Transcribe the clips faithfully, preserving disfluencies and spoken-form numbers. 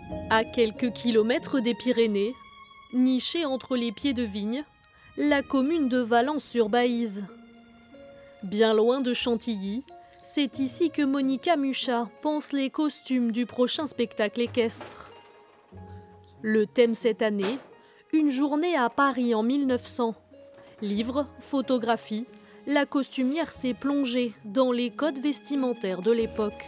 À quelques kilomètres des Pyrénées, nichée entre les pieds de vigne, la commune de Valence-sur-Baïse. Bien loin de Chantilly, c'est ici que Monica Mucha pense les costumes du prochain spectacle équestre. Le thème cette année, une journée à Paris en mille neuf cents. Livres, photographies, la costumière s'est plongée dans les codes vestimentaires de l'époque.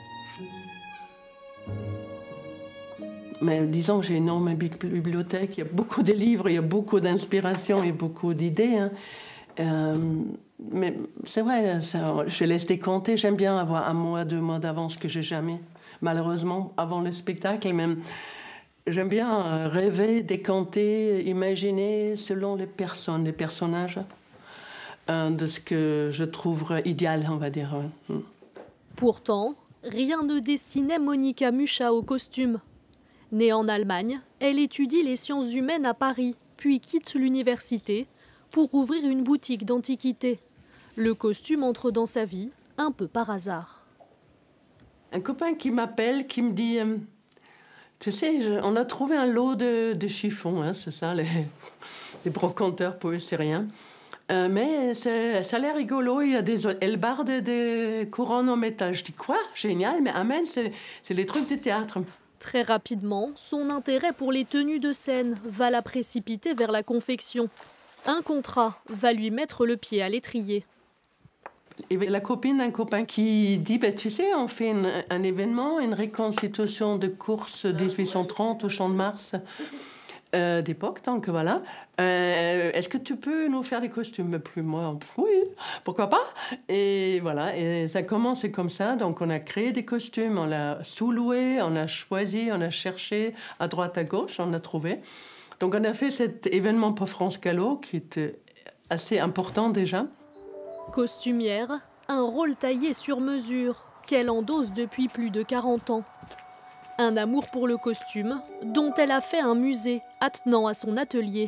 Mais disons que j'ai une énorme bibliothèque, il y a beaucoup de livres, il y a beaucoup d'inspiration et beaucoup d'idées. Hein. Euh, mais c'est vrai, ça, je laisse décompter. J'aime bien avoir un mois, deux mois d'avance que j'ai jamais, malheureusement, avant le spectacle. Et même, j'aime bien rêver, décompter, imaginer selon les personnes, les personnages, euh, de ce que je trouve idéal, on va dire. Ouais. Pourtant, rien ne destinait Monica Mucha au costume. Née en Allemagne, elle étudie les sciences humaines à Paris, puis quitte l'université pour ouvrir une boutique d'antiquités. Le costume entre dans sa vie, un peu par hasard. Un copain qui m'appelle, qui me dit euh, « Tu sais, je, on a trouvé un lot de, de chiffons, hein, c'est ça, les, les brocanteurs, pour eux, c'est rien. Euh, mais ça a l'air rigolo, il y a des hellebardes et des couronnes en métal. » Je dis « Quoi? Génial, mais amen, c'est les trucs de théâtre. » Très rapidement, son intérêt pour les tenues de scène va la précipiter vers la confection. Un contrat va lui mettre le pied à l'étrier. Et la copine d'un copain qui dit bah, « Tu sais, on fait une, un événement, une reconstitution de course dix-huit cent trente au Champ de Mars euh, d'époque, donc voilà. Euh, Est-ce que tu peux nous faire des costumes ?» Plus moi, oui, pourquoi pas. Et voilà, et ça commence comme ça. Donc on a créé des costumes, on l'a sous-loué, on a choisi, on a cherché à droite, à gauche, on a trouvé. Donc on a fait cet événement pour France Gallo qui était assez important déjà. Costumière, un rôle taillé sur mesure qu'elle endosse depuis plus de quarante ans. Un amour pour le costume dont elle a fait un musée attenant à son atelier.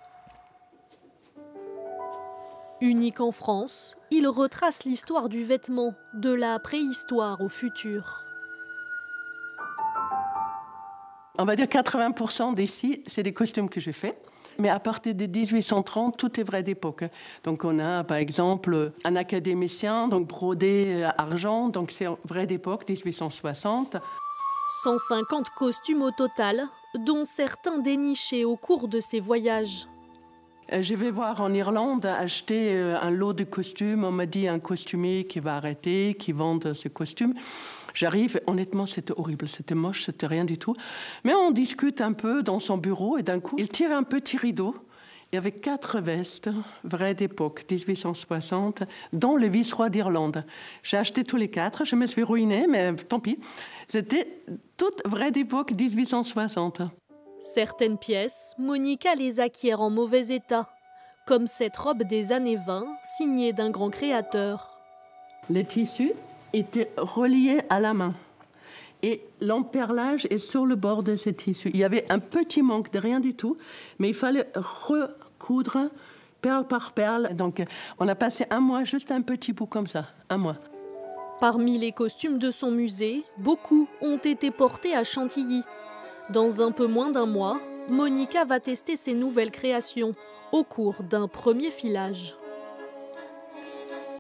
Unique en France, il retrace l'histoire du vêtement de la préhistoire au futur. On va dire quatre-vingts pour cent d'ici, c'est des costumes que j'ai faits. Mais à partir de dix-huit cent trente, tout est vrai d'époque. Donc on a par exemple un académicien, donc brodé argent, donc c'est vrai d'époque, dix-huit cent soixante. cent cinquante costumes au total, dont certains dénichés au cours de ses voyages. Je vais voir en Irlande acheter un lot de costumes. On m'a dit un costumier qui va arrêter, qui vend ce costume. J'arrive, honnêtement, c'était horrible, c'était moche, c'était rien du tout. Mais on discute un peu dans son bureau et d'un coup, il tire un petit rideau. Il y avait quatre vestes, vraies d'époque, dix-huit cent soixante, dont le vice-roi d'Irlande. J'ai acheté tous les quatre, je me suis ruinée, mais tant pis. C'était toutes vraies d'époque, dix-huit cent soixante. Certaines pièces, Monica les acquiert en mauvais état, comme cette robe des années vingt, signée d'un grand créateur. Les tissus étaient reliés à la main. Et l'emperlage est sur le bord de ce tissu. Il y avait un petit manque de rien du tout, mais il fallait recoudre perle par perle. Donc on a passé un mois, juste un petit bout comme ça, un mois. Parmi les costumes de son musée, beaucoup ont été portés à Chantilly. Dans un peu moins d'un mois, Monica va tester ses nouvelles créations au cours d'un premier filage.